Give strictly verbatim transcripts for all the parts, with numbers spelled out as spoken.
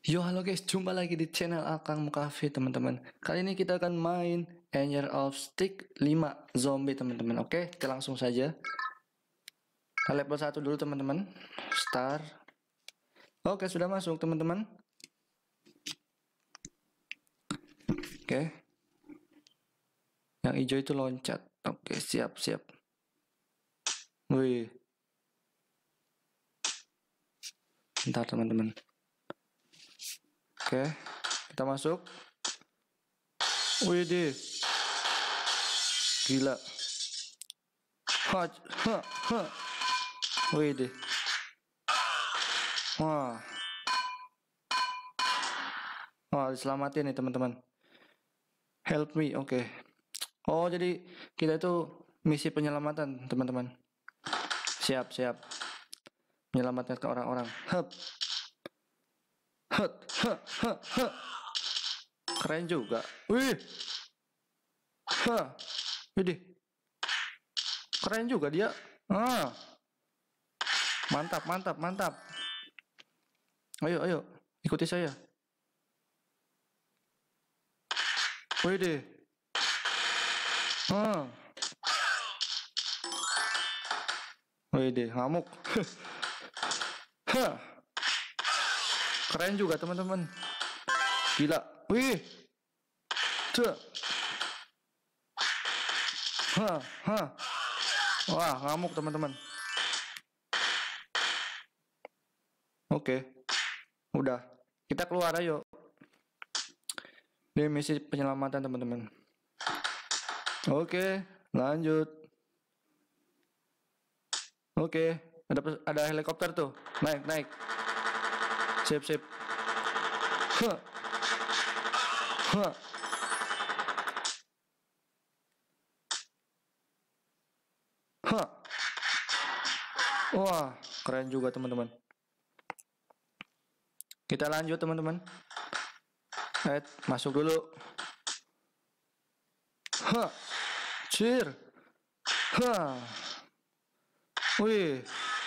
Yo halo guys, jumpa lagi di channel Akang Mukafi teman-teman. Kali ini kita akan main Year of Stick lima Zombie teman-teman. Oke, kita langsung saja. Kita level satu dulu teman-teman. Start. Oke, sudah masuk teman-teman. Oke. Yang hijau itu loncat. Oke, siap, siap. Wih. Bentar teman-teman. Oke, kita masuk. Wih deh. Gila. Ha, ha, ha. Wih deh. Wah. Wah, diselamatin nih teman-teman. Help me, oke. Okay. Oh, jadi kita itu misi penyelamatan teman-teman. Siap, siap. Menyelamatkan ke orang-orang. Hup. Hup, hup, hup, hup. Keren juga. Wih. Hah. Widih. Keren juga dia. Ah. Mantap, mantap, mantap. Ayo, ayo. Ikuti saya. Widih. Ah. Widih, ngamuk. Hah. Keren juga teman-teman. Gila. Wih. Tuh. Hah, hah. Wah, ngamuk teman-teman. Oke. Udah. Kita keluar ayo. Ini misi penyelamatan teman-teman. Oke, lanjut. Oke, ada ada helikopter tuh. Naik, naik. Sip, sip. Huh. Huh. Huh. Wah, keren juga teman-teman. Kita lanjut teman-teman. Right, masuk dulu. Hah. Cir. Hah. Wih.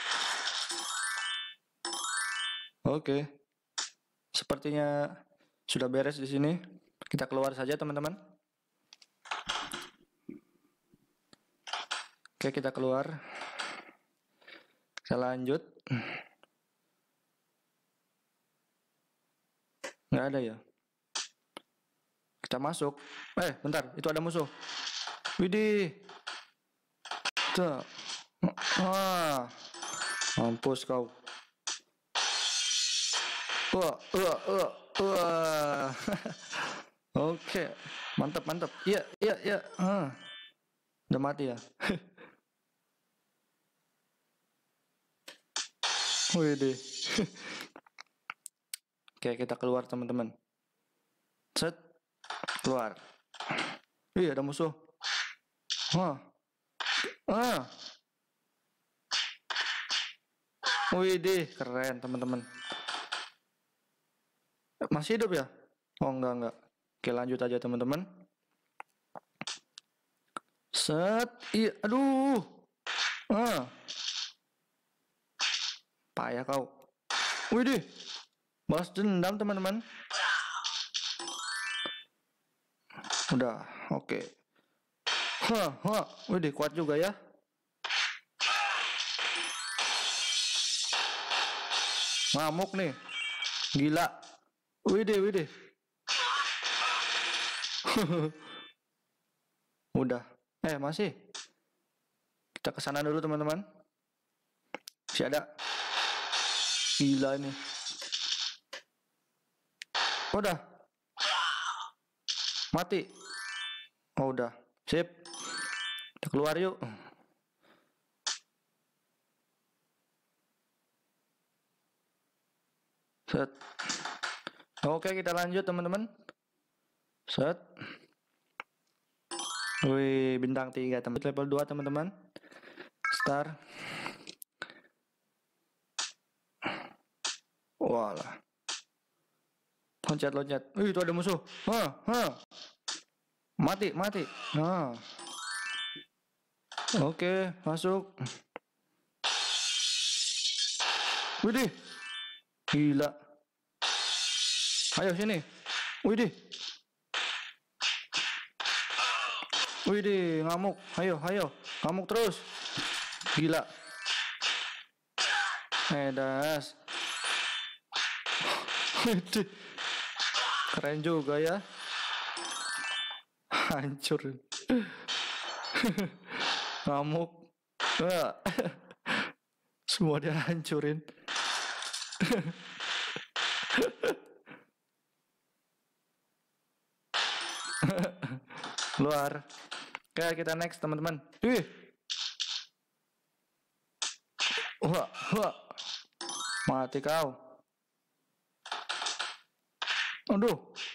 Oke. Sepertinya sudah beres di sini. Kita keluar saja teman-teman. Oke, kita keluar. Kita lanjut. Nggak ada ya. Kita masuk. Eh, bentar. Itu ada musuh. Widih. Tuh. Ah. Mampus kau. Wah, wah, wah, wah. Oke. Mantap, mantap. Iya, iya, iya. Ah. Udah mati ya. Widih. Oke, kita keluar teman-teman. Set. Keluar. Iya, ada musuh. Wah. Ah. Widih, keren teman-teman. Masih hidup ya? Oh, enggak, enggak. Oke, lanjut aja teman-teman. Set. Iya, aduh. Ah. Payah kau. Widih. Balas dendam teman-teman. Udah, oke. Okay. Hah, hah. Widih, kuat juga ya. Ngamuk nih. Gila. Widih, widih. Udah. Eh, masih. Kita ke sana dulu teman-teman. Masih ada. Gila ini. Udah. Mati. Oh, udah. Sip. Kita keluar yuk. Set. Oke, kita lanjut teman-teman. Set. Wih, bintang tiga teman. Level dua teman-teman. Start. Walah. Loncat, loncat. Wih, itu ada musuh. Hah, hah. Mati, mati. Nah. Oke, masuk. Widih. Gila. Ayo sini. Widih. Widih, ngamuk. Ayo, ayo. Ngamuk terus. Gila. Edas. Widih. Keren juga ya. Hancur. Ngamuk. Wah. Semua dia hancurin. Luar. Oke, kita next teman-teman. Ih. Wah, wah. Mati kau. Aduh.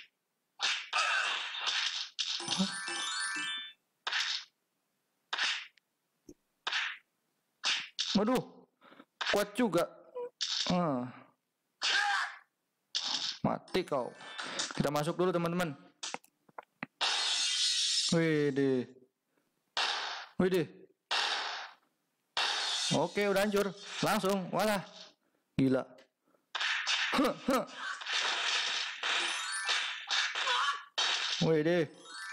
Waduh. Kuat juga. Ah. Mati kau. Kita masuk dulu teman-teman. Widih. Widih. Oke, udah hancur. Langsung. Walah. Gila. Huh, huh. Widih.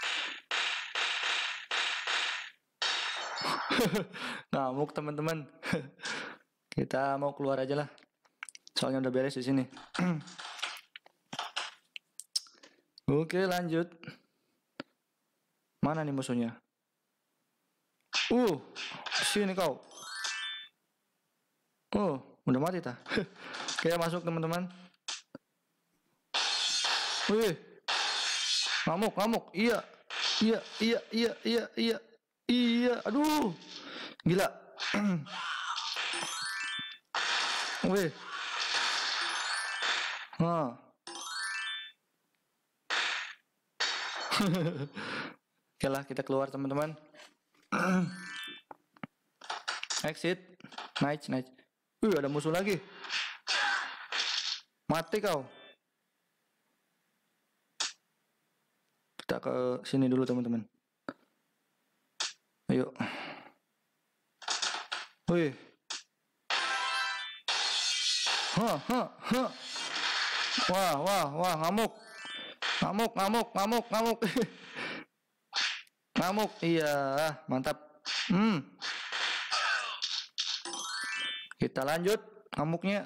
Ngamuk teman-teman. Kita mau keluar aja lah. Soalnya udah beres di sini. Oke, lanjut. Mana nih musuhnya? Uh, sini kau. Oh, udah mati ta? Oke, masuk teman-teman. Wih. Ngamuk, ngamuk. Iya. Iya, iya, iya, iya, iya. Iya, aduh. Gila. Wih. Nah. Oke lah, kita keluar teman-teman. Exit. Nice, nice. Wih, ada musuh lagi. Mati kau. Kita ke sini dulu teman-teman. Ayo. Wih. Hah, hah, hah. Wah, wah, wah, ngamuk. Ngamuk, ngamuk, ngamuk, ngamuk. Ngamuk, iya, mantap. Hmm. Kita lanjut ngamuknya.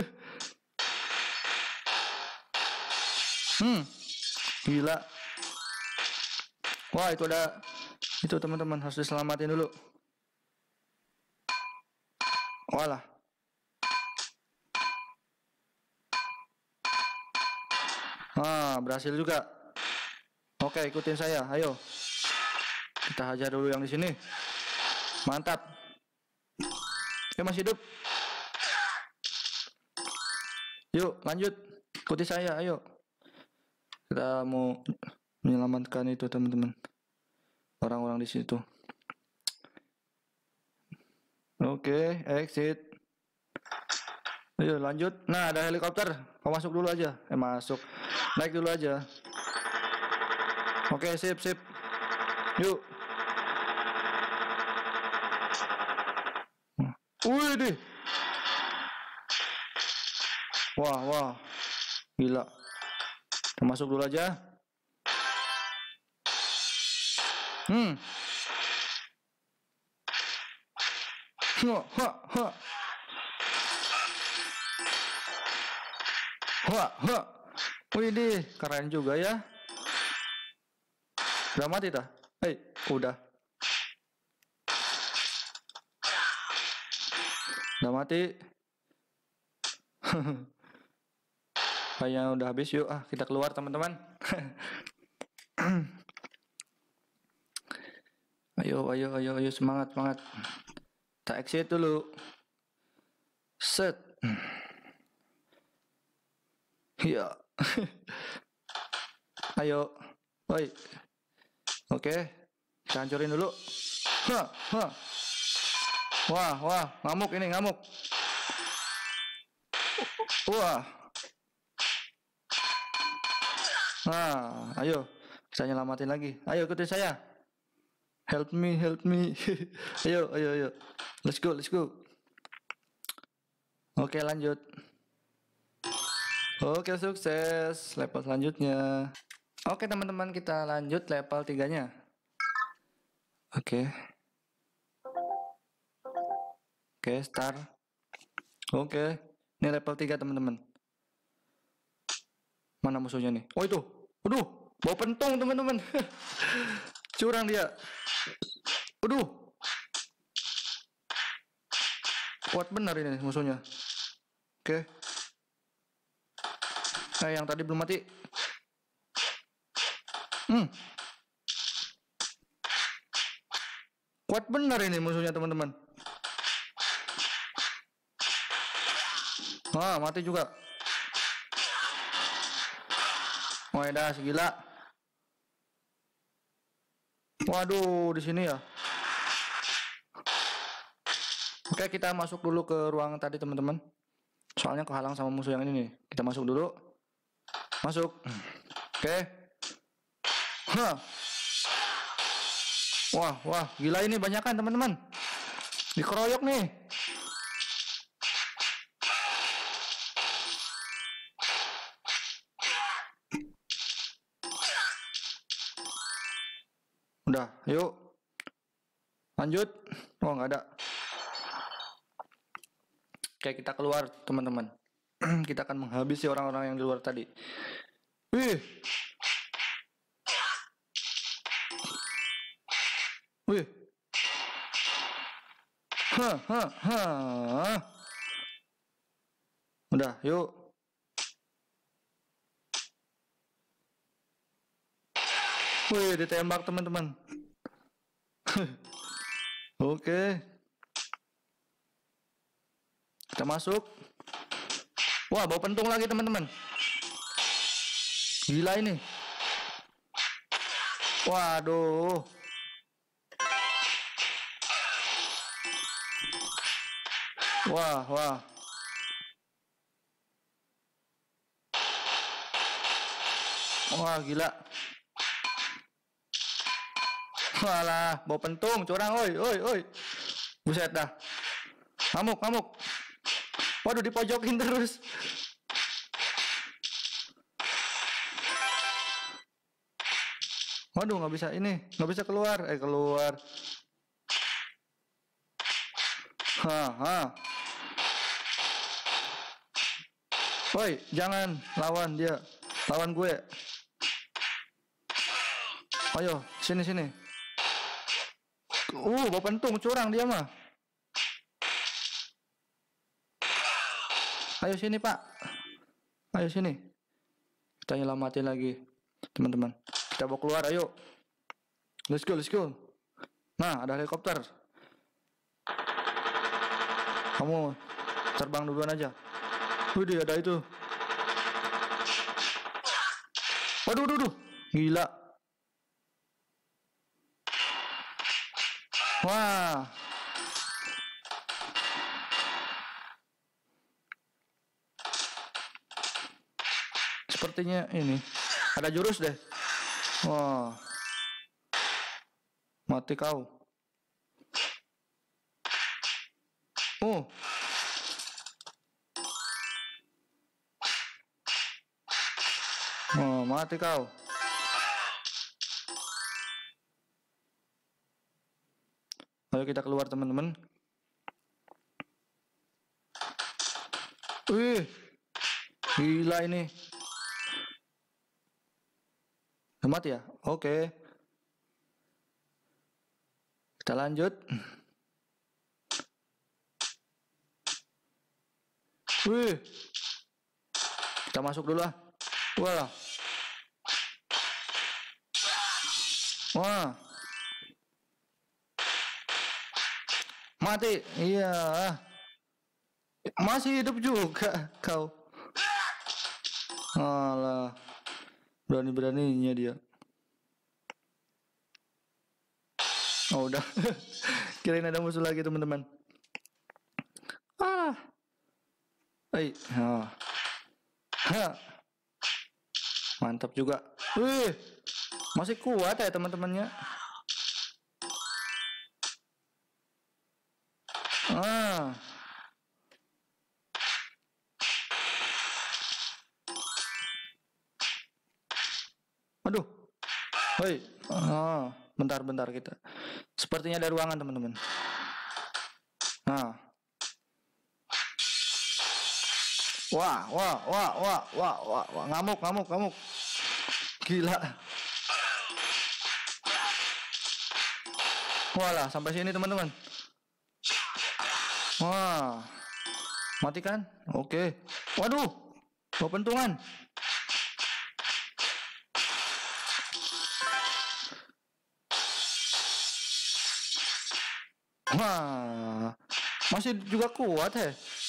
Hmm. Gila. Wah, itu ada itu teman-teman, harus diselamatin dulu. Walah. Ah, berhasil juga. Oke, ikutin saya. Ayo. Kita hajar dulu yang di sini. Mantap. Ya, masih hidup. Yuk, lanjut. Ikuti saya, ayo. Kita mau menyelamatkan itu, teman-teman. Orang-orang di situ. Oke, exit. Ayo, lanjut. Nah, ada helikopter. Kau masuk dulu aja. Eh, masuk. Naik dulu aja. Oke, sip, sip. Yuk. Wih deh. Wah, wah. Gila. Kita masuk dulu aja. Hmm. Ha, ha, ha. Ha, ha. Wih deh, keren juga ya. Udah mati dah? Hei, udah. Udah mati. Kayaknya udah habis. Yuk, ah kita keluar teman-teman. Ayo, ayo, ayo, ayo, semangat, semangat. Kita exit dulu. Set. Iya. Ayo. Woi. Oke. Kita hancurin dulu. Hah, hah. Wah, wah, ngamuk ini, ngamuk. Wah. Nah, ayo. Kita nyelamatin lagi. Ayo ikutin saya. Help me, help me. Ayo, ayo, ayo. Let's go, let's go. Oke, lanjut. Oke, sukses. Level selanjutnya. Oke, teman-teman, kita lanjut level tiganya. Oke. Oke, start. Oke. Ini level tiga, teman-teman. Mana musuhnya nih? Oh, itu. Waduh, bawa pentung, teman-teman. Curang dia. Waduh. Kuat benar ini musuhnya. Oke. Eh, yang tadi belum mati. Hmm. Kuat benar ini musuhnya, teman-teman. Wah, mati juga. Wah, dah segila. Waduh, di sini ya. Oke, kita masuk dulu ke ruang tadi, teman-teman. Soalnya kehalang sama musuh yang ini nih. Kita masuk dulu. Masuk. Oke. Hah. Wah, wah, gila ini banyak kan, teman-teman. Dikeroyok nih. Udah, yuk. Lanjut. Oh, nggak ada. Oke, kita keluar, teman-teman. Kita akan menghabisi orang-orang yang di luar tadi. Wih. Wih. Hah, hah, hah. Udah, yuk. Wih, ditembak, teman-teman. Oke. Kita masuk. Wah, bawa pentung lagi, teman-teman. Gila ini. Waduh. Wah, wah. Wah, gila. Walah, bawa pentung, curang, oi, oi, oi. Buset dah. Ngamuk, ngamuk. Waduh, dipojokin terus. Waduh, nggak bisa ini, nggak bisa keluar, eh keluar. Haha. Woi, jangan lawan dia, lawan gue. Ayo, sini sini. Uh, bawa pentung, curang dia mah. Ayo sini Pak. Ayo sini. Kita nyelamatin lagi, teman-teman. Kita bawa keluar, ayo. Let's go, let's go. Nah, ada helikopter. Kamu terbang duluan aja. Wih, ada itu. Waduh, waduh, waduh. Gila. Wah. Sepertinya ini ada jurus deh. Wah. Mati kau. Oh. Oh, mati kau. Ayo kita keluar, teman-teman. Wih. Gila ini. Udah mati ya? Oke. Kita lanjut. Wih. Kita masuk dulu lah. Wah. Wah. Mati. Iya. Masih hidup juga kau. Alah. Berani-beraninya dia. Oh, udah. Kirain ada musuh lagi, teman-teman. Ah. Hai. Ah. Ha. Mantap juga. Wih. Masih kuat ya teman-temannya. Ah. Aduh. Hoi. Ah, bentar-bentar kita. Sepertinya ada ruangan, teman-teman. Nah. Wah, wah, wah, wah, wah, wah, wah, ngamuk, ngamuk, ngamuk. Gila. Walah, sampai sini, teman-teman. Wah. Mati kan? Oke. Waduh. Pentungan. Wah. Masih juga kuat ya.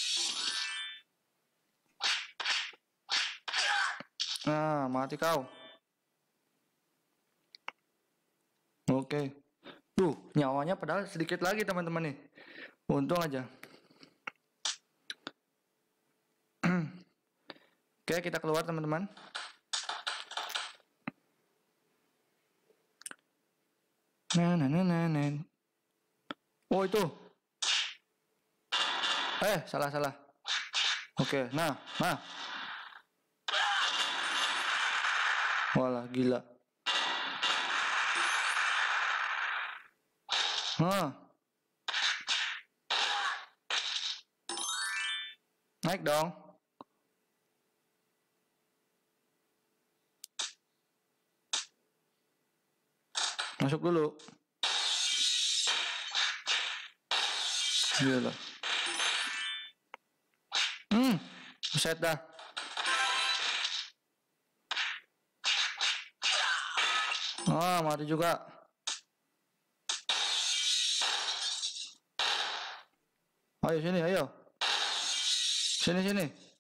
Nah, mati kau. Oke. Tuh, nyawanya padahal sedikit lagi, teman-teman nih. Untung aja. Oke, kita keluar, teman-teman. Nah, nah, nah, nah, nah. Oh, itu. Eh, salah, salah. Oke, nah, nah. Walah, gila. Nah. Naik dong. Masuk dulu. Gila. Hmm, buset dah. Ah, mati juga. Ayo sini, ayo. Sini, sini.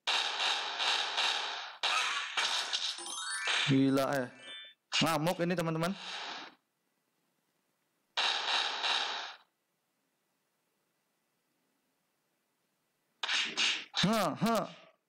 Gila eh. Ngamuk ini, teman-teman. Hah, hah.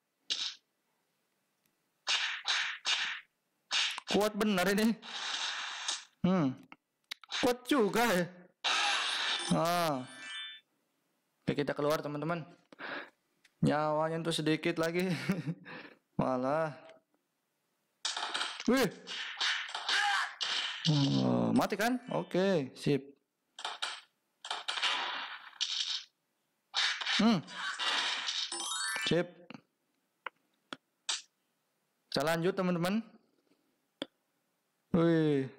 Kuat benar ini. Hmm. Kuat juga ya. Ah. Oke, kita keluar, teman-teman. Nyawanya tuh sedikit lagi. Malah. Wih. Oh, mati kan? Oke, sip. Hmm. Sip. Kita lanjut, teman-teman. Wih.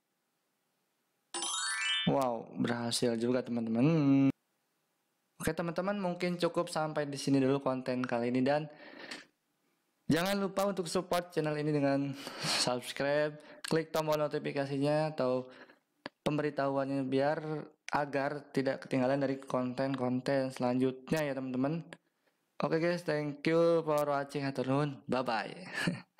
Wow, berhasil juga, teman-teman. Oke, teman-teman, mungkin cukup sampai di sini dulu konten kali ini, dan jangan lupa untuk support channel ini dengan subscribe, klik tombol notifikasinya atau pemberitahuannya biar agar tidak ketinggalan dari konten-konten selanjutnya ya, teman-teman. Oke guys, thank you for watching. Hatur nuhun. Bye bye.